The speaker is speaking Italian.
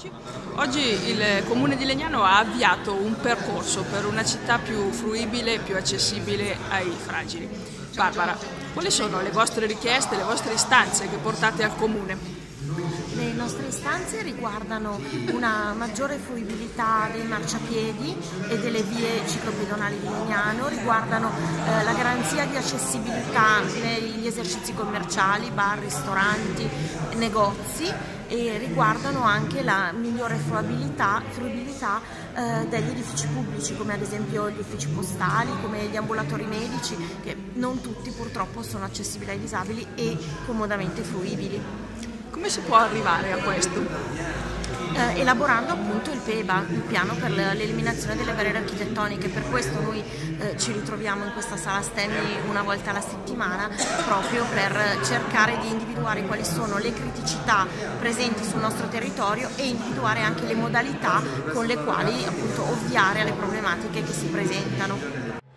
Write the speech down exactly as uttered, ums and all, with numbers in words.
Eccoci. Oggi il Comune di Legnano ha avviato un percorso per una città più fruibile e più accessibile ai fragili. Barbara, quali sono le vostre richieste, le vostre istanze che portate al Comune? Le nostre istanze riguardano una maggiore fruibilità dei marciapiedi e delle vie ciclopedonali di Legnano, riguardano eh, la garanzia di accessibilità negli esercizi commerciali, bar, ristoranti, negozi, e riguardano anche la migliore fruibilità, fruibilità eh, degli edifici pubblici, come ad esempio gli uffici postali, come gli ambulatori medici, che non tutti purtroppo sono accessibili ai disabili e comodamente fruibili. Come si può arrivare a questo? Eh, elaborando appunto il P E B A, il piano per l'eliminazione delle barriere architettoniche. Per questo noi eh, ci ritroviamo in questa sala STEMI una volta alla settimana, proprio per cercare di individuare quali sono le criticità presenti sul nostro territorio e individuare anche le modalità con le quali appunto ovviare alle problematiche che si presentano.